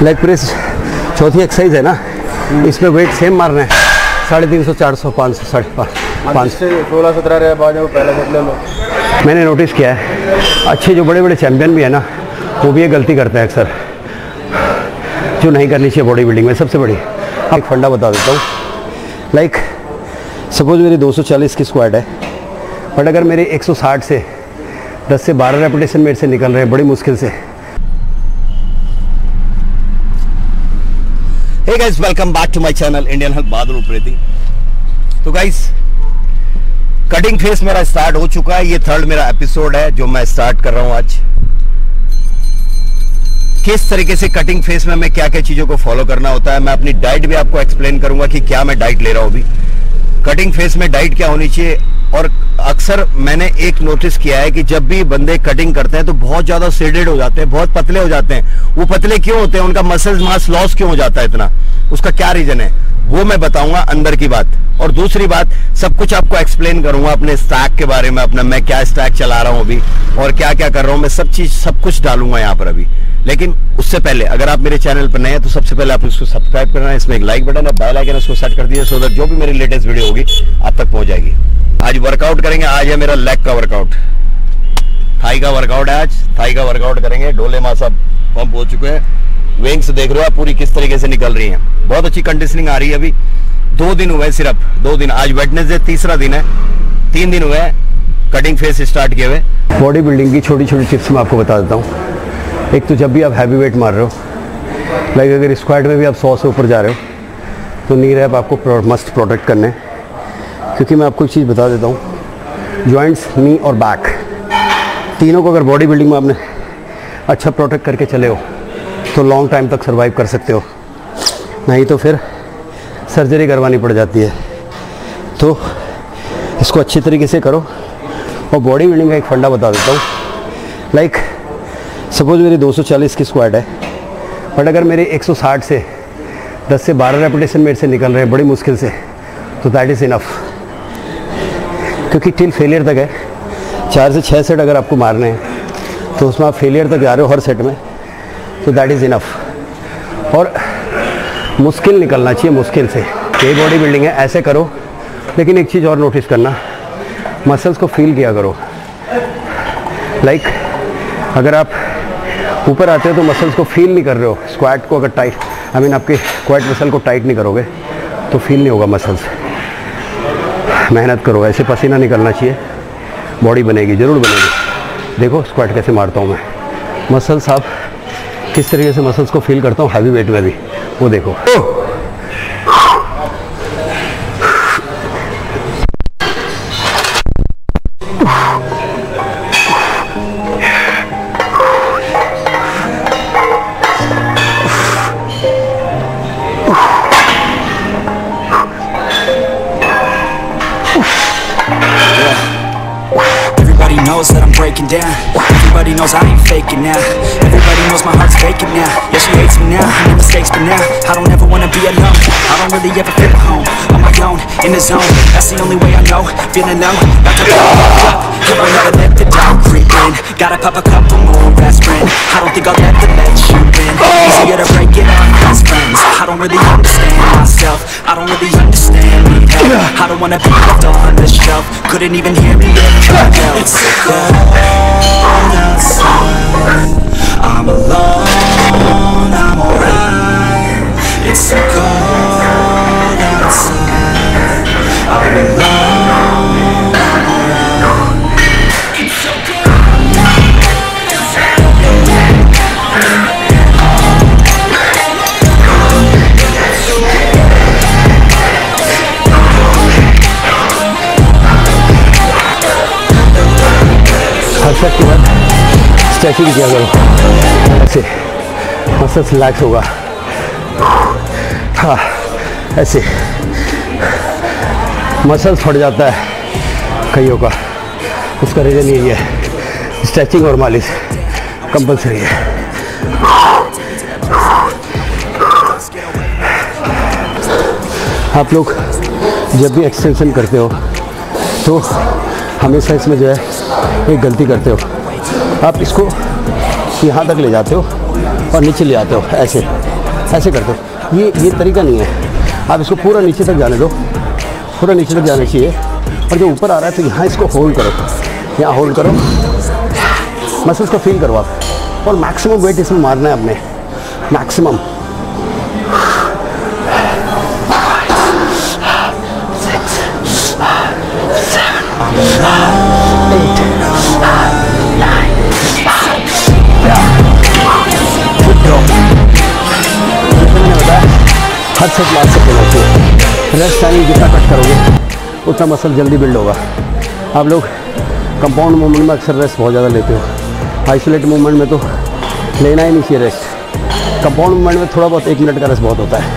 Leg press चौथी exercise है ना, इसमें वेट सेम मारना है 350, 400, 500, 550, 16, 17 रहे बाजू पहले सेट ले लो। मैंने नोटिस किया है अच्छे जो बड़े बड़े चैंपियन भी है ना, वो भी ये गलती करते हैं अक्सर, जो नहीं करनी चाहिए बॉडी बिल्डिंग में। सबसे बड़ी एक फंडा बता देता हूँ। लाइक सपोज मेरी 240 की स्क्वाड है, बट अगर मेरे 160 से 10 से 12 रेपिटेशन मेरे से निकल रहे हैं बड़ी मुश्किल से। Hey guys, welcome back to my channel Indian Health Badal Upreti. तो गाइस कटिंग फेस मेरा स्टार्ट हो चुका है। ये थर्ड मेरा एपिसोड है जो मैं स्टार्ट कर रहा हूं आज। किस तरीके से कटिंग फेस में मैं क्या क्या चीजों को फॉलो करना होता है, मैं अपनी डाइट भी आपको एक्सप्लेन करूंगा कि क्या मैं डाइट ले रहा हूं अभी। कटिंग फेस में डाइट क्या होनी चाहिए। और अक्सर मैंने एक नोटिस किया है कि जब भी बंदे कटिंग करते हैं तो बहुत ज्यादा सेडेड हो जाते हैं, बहुत पतले हो जाते हैं। वो पतले क्यों होते हैं, उनका मसल्स मास लॉस क्यों हो जाता है इतना, उसका क्या रीजन है वो मैं बताऊंगा अंदर की बात। और दूसरी बात, सब कुछ आपको एक्सप्लेन करूंगा अपने स्टैक के बारे में, अपना मैं क्या स्टैक चला रहा हूं अभी और क्या क्या कर रहा हूं, मैं सब चीज सब कुछ डालूंगा यहाँ पर अभी। लेकिन उससे पहले अगर आप मेरे चैनल पर नए हैं तो सबसे पहले आप इसको सब्सक्राइब करना है, इसमें एक लाइक बटन है, बेल आइकन उसको सेट कर दीजिए, सो दैट जो भी मेरी लेटेस्ट वीडियो होगी आप तक पहुंच जाएगी। आज वर्कआउट करेंगे, आज है मेरा लेग का वर्कआउट, थाई का वर्कआउट है। आज थाई का वर्कआउट करेंगे। डोले मास अब पंप हो चुके हैं, वेंग्स देख रहे हो आप पूरी किस तरीके से निकल रही हैं, बहुत अच्छी कंडीशनिंग आ रही है। अभी 2 दिन हुए, सिर्फ 2 दिन, आज वेडनेसडे तीसरा दिन है, 3 दिन हुए कटिंग फेस स्टार्ट किए हुए। बॉडी बिल्डिंग की छोटी छोटी टिप्स मैं आपको बता देता हूँ। एक तो जब भी आप हैवी वेट मार रहे हो, लाइक अगर स्क्वाड में भी आप 100 से ऊपर जा रहे हो तो नी रैप आपको मस्ट प्रोटेक्ट करने हैं। क्योंकि मैं आपको एक चीज़ बता देता हूँ, जॉइंट्स, नी और बैक, तीनों को अगर बॉडी बिल्डिंग में आपने अच्छा प्रोटेक्ट करके चले हो तो लॉन्ग टाइम तक सर्वाइव कर सकते हो, नहीं तो फिर सर्जरी करवानी पड़ जाती है। तो इसको अच्छी तरीके से करो। और बॉडी बिल्डिंग का एक फंडा बता देता हूँ। लाइक सपोज मेरी 240 की स्क्वाड है, बट अगर मेरे 160 से 10 से 12 रेपिटेशन मेरे से निकल रहे हैं बड़ी मुश्किल से, तो दैट इज़ इनफ। क्योंकि टिल फेलियर तक है, 4 से 6 सेट अगर आपको मारने हैं तो उसमें आप फेलियर तक जा रहे हो हर सेट में, तो दैट इज़ इनफ। और मुश्किल निकलना चाहिए, मुश्किल से। ये बॉडी बिल्डिंग है, ऐसे करो। लेकिन एक चीज़ और नोटिस करना, मसल्स को फील किया करो। लाइक अगर आप ऊपर आते हो तो मसल्स को फील नहीं कर रहे हो। स्क्वाट को अगर टाइट, आपके क्वाड मसल को टाइट नहीं करोगे तो फील नहीं होगा मसल्स। मेहनत करो, ऐसे पसीना निकलना चाहिए, बॉडी बनेगी, ज़रूर बनेगी। देखो स्क्वाट कैसे मारता हूँ मैं, मसल्स आप किस तरीके से मसल्स को फील करता हूँ हैवी वेट में भी, वो देखो। Knows that I'm breaking down. Everybody knows I ain't faking now. Everybody knows my heart's faking now. Yeah, she hates me now, I made mistakes, but now I don't ever wanna be alone. I don't really ever feel at home. On my own, in the zone, that's the only way I know. Feeling low, about to blow up. I won't ever let the doubt creep in. Gotta pop a couple more aspirin. I don't think I'll ever let you in. Easier to break it off best friends. I don't really understand myself. I don't really understand me. I don't wanna be left on the shelf. Couldn't even hear me if I yelled. It's so cold outside, I'm alone, I'm alright. It's so cold outside, I'm alone, I'm alright. It's so cold outside. हर set के बाद stretching किया करो, ऐसे muscles relax होगा। हाँ, ऐसे muscles फट जाता है कईयों का, उसका रीज़न यही है, स्ट्रेचिंग और मालिश कंपलसरी है। आप लोग जब भी एक्सटेंशन करते हो तो हमेशा इसमें जो है एक गलती करते हो, आप इसको यहाँ तक ले जाते हो और नीचे ले आते हो, ऐसे ऐसे करते हो। ये तरीका नहीं है, आप इसको पूरा नीचे तक जाने दो, पूरा नीचे तक जाना चाहिए। और जो ऊपर आ रहा है तो यहाँ इसको होल्ड करो, यहाँ होल्ड करो, मसल्स को फील करो आप, और मैक्सिमम वेट इसमें मारना है आपने, मैक्सिमम। 6 7 8 9 हद से क्लास से होना चाहिए। रेस्ट टाइम जितना कट करोगे उतना मसल जल्दी बिल्ड होगा। आप लोग कंपाउंड मूवमेंट में अक्सर रेस्ट बहुत ज़्यादा लेते हो, आइसोलेट मूवमेंट में तो लेना ही नहीं चाहिए रेस्ट। कंपाउंड मूवमेंट में थोड़ा बहुत 1 मिनट का रेस्ट बहुत होता है।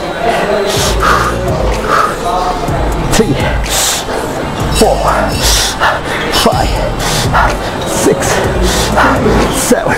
3 4 5 6 7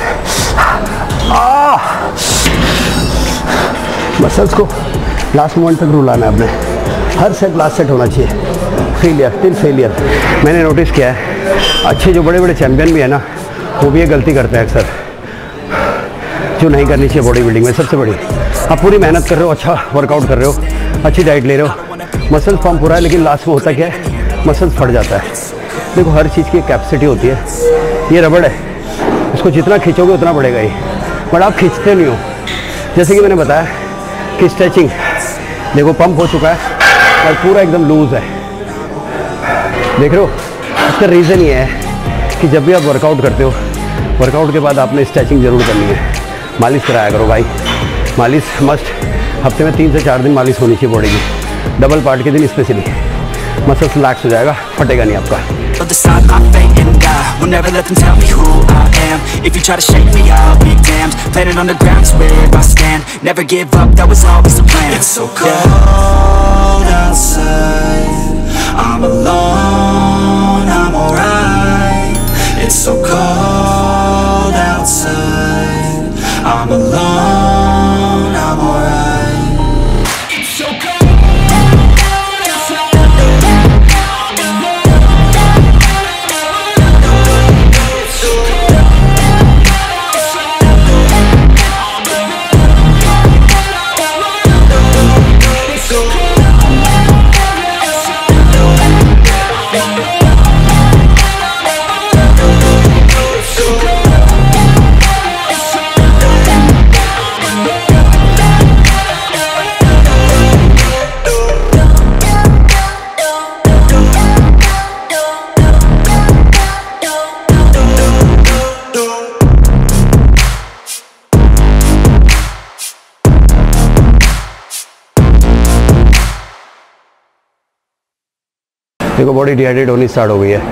मसल्स को लास्ट मोमेंट तक रुलाना है आपने। हर सेट लास्ट सेट होना चाहिए। Failure till failure. मैंने नोटिस किया है अच्छे जो बड़े बड़े चैम्पियन भी है ना, वो भी ये गलती करते हैं अक्सर, जो नहीं करनी चाहिए बॉडी बिल्डिंग में। सबसे बड़ी, आप पूरी मेहनत कर रहे हो, अच्छा वर्कआउट कर रहे हो, अच्छी डाइट ले रहे हो, मसल्स पंप हो रहा है, लेकिन लास्ट में होता क्या है, मसल्स फट जाता है। देखो हर चीज़ की कैपेसिटी होती है। ये रबड़ है, इसको जितना खींचोगे उतना बढ़ेगा ही, बट आप खींचते नहीं हो। जैसे कि मैंने बताया कि स्ट्रेचिंग देखो पंप हो चुका है और पूरा एकदम लूज़ है, देख रहे हो। इसका रीज़न ये है कि जब भी आप वर्कआउट करते हो, वर्कआउट के बाद आपने स्ट्रेचिंग ज़रूर करनी है। मालिश कराया करो भाई, मालिश मस्ट। हफ्ते में 3 से 4 दिन मालिश होनी चाहिए बॉडी की, डबल पार्ट के दिन स्पेशली। मसल्स रिलैक्स हो जाएगा, फटेगा नहीं आपका। Will never let them tell me who I am. If you try to shake me, I'll be damned. Planet on the ground's where I stand. Never give up, that was always the plan. It's so cold outside, I'm alone, I'm alright. It's so cold outside, I'm alone, I'm alright. It's so cold. देखो body dehydrate होनी start हो गई है,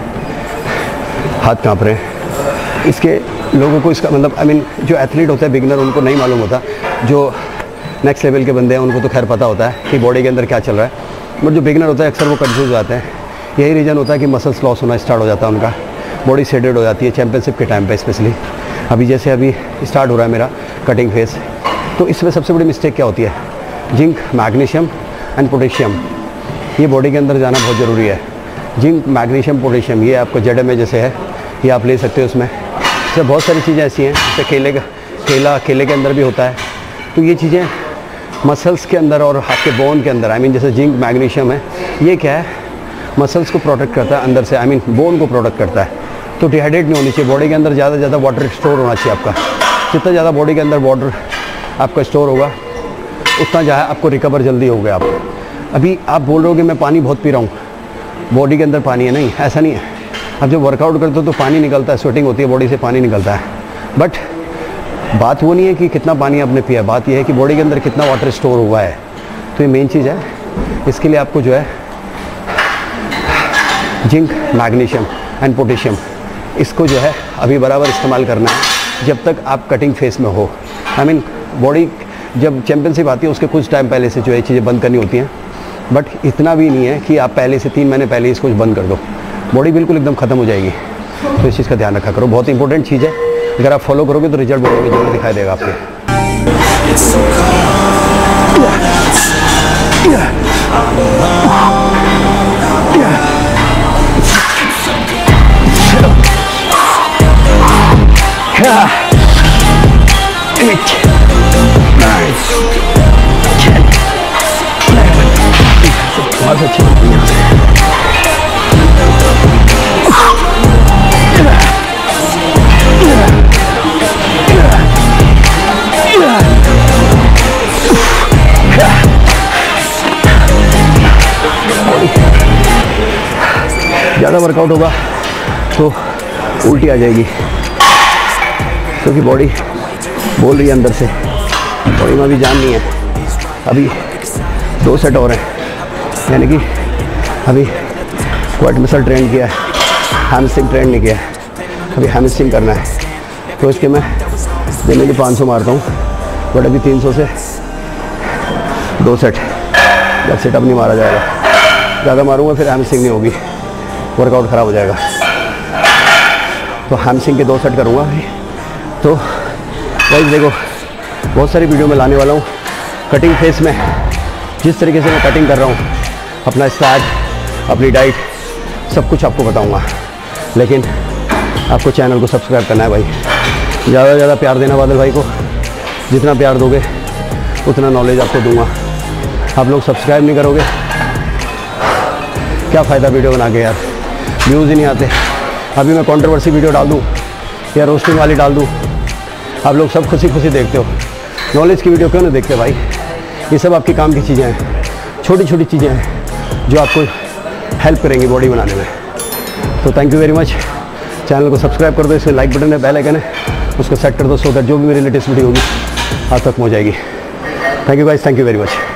हाथ कांप रहे हैं। इसके लोगों को इसका मतलब जो एथलीट होता है बिगिनर, उनको नहीं मालूम होता। जो नेक्स्ट लेवल के बंदे हैं उनको तो खैर पता होता है कि बॉडी के अंदर क्या चल रहा है, बट जो बिगिनर होता है अक्सर वो कंफ्यूज हो जाते हैं। यही रीज़न होता है कि मसल्स लॉस होना स्टार्ट हो जाता है उनका, बॉडी सेडेड हो जाती है चैम्पियनशिप के टाइम पर स्पेशली। अभी जैसे अभी स्टार्ट हो रहा है मेरा कटिंग फेस, तो इसमें सबसे बड़ी मिस्टेक क्या होती है, जिंक, मैग्नीशियम एंड पोटेशियम, ये बॉडी के अंदर जाना बहुत ज़रूरी है। जिंक, मैग्नीशियम, पोटेशियम, ये आपको जेडएमए जैसे है, ये आप ले सकते हो। उसमें जैसे बहुत सारी चीज़ें ऐसी हैं, जैसे केले के अंदर भी होता है। तो ये चीज़ें मसल्स के अंदर और आपके बोन के अंदर, जैसे जिंक, मैग्नीशियम है, ये क्या है, मसल्स को प्रोटेक्ट करता है अंदर से, बोन को प्रोटेक्ट करता है। तो डिहाइड्रेट नहीं होनी चाहिए बॉडी के अंदर, ज़्यादा से ज़्यादा वाटर स्टोर होना चाहिए आपका। जितना ज़्यादा बॉडी के अंदर वाटर आपका स्टोर होगा, उतना जो है आपको रिकवर जल्दी होगा। आप अभी आप बोल रहे हो कि मैं पानी बहुत पी रहा हूँ, बॉडी के अंदर पानी है, नहीं, ऐसा नहीं है। अब जब वर्कआउट करते हो तो पानी निकलता है, स्वेटिंग होती है, बॉडी से पानी निकलता है, बट बात वो नहीं है कि कितना पानी आपने पिया, बात यह है कि बॉडी के अंदर कितना वाटर स्टोर हुआ है। तो ये मेन चीज़ है। इसके लिए आपको जो है जिंक, मैग्नीशियम एंड पोटेशियम, इसको जो है अभी बराबर इस्तेमाल करना है जब तक आप कटिंग फेस में हो। बॉडी जब चैम्पियनशिप आती है उसके कुछ टाइम पहले से जो है चीज़ें बंद करनी होती हैं, बट इतना भी नहीं है कि आप पहले से 3 महीने पहले इसको बंद कर दो, बॉडी बिल्कुल एकदम ख़त्म हो जाएगी। तो इस चीज़ का ध्यान रखा करो, बहुत इंपॉर्टेंट चीज़ है। अगर आप फॉलो करोगे तो रिजल्ट बॉडी में जरूर दिखाई देगा आपके। Yeah. 8 9 बहुत अच्छी बनती है यहाँ से। ज़्यादा वर्कआउट होगा तो उल्टी आ जाएगी, क्योंकि बॉडी बोल रही है अंदर से, बॉडी में अभी जान नहीं है। अभी 2 सेट और हैं, यानी कि अभी क्वाड मसल ट्रेन किया है, हैमस्ट्रिंग ट्रेन नहीं किया है, अभी हैमस्ट्रिंग करना है। तो इसके मैं दिन में 500 मारता हूँ, बट अभी 300 से 2 सेट, जब सेटअप नहीं मारा जाएगा। ज़्यादा मारूंगा फिर हैमस्ट्रिंग नहीं होगी, वर्कआउट ख़राब हो जाएगा। तो हैमस्ट्रिंग के 2 सेट करूँगा अभी। तो गाइस देखो, बहुत सारी वीडियो में लाने वाला हूँ। कटिंग फेस में जिस तरीके से मैं कटिंग कर रहा हूँ, अपना स्टार्ट, अपनी डाइट, सब कुछ आपको बताऊँगा। लेकिन आपको चैनल को सब्सक्राइब करना है भाई, ज़्यादा से ज़्यादा प्यार देना बादल भाई को। जितना प्यार दोगे उतना नॉलेज आपको दूंगा। आप लोग सब्सक्राइब नहीं करोगे, क्या फ़ायदा वीडियो बना के यार, व्यूज़ ही नहीं आते। अभी मैं कंट्रोवर्सी वीडियो डाल दूँ या रोस्टिंग वाली डाल दूँ, आप लोग सब खुशी खुशी देखते हो। नॉलेज की वीडियो क्यों नहीं देखते भाई? ये सब आपके काम की चीज़ें हैं, छोटी छोटी चीज़ें हैं जो आपको हेल्प करेंगी बॉडी बनाने में। तो thank you very much. Channel को सब्सक्राइब कर दो, इसमें लाइक बटन है, बेल आइकन है, उसको सेट कर दो, सो दैट जो भी मेरी लेटेस्ट वीडियो होगी आप तक पहुँच जाएगी। Thank you guys, thank you very much.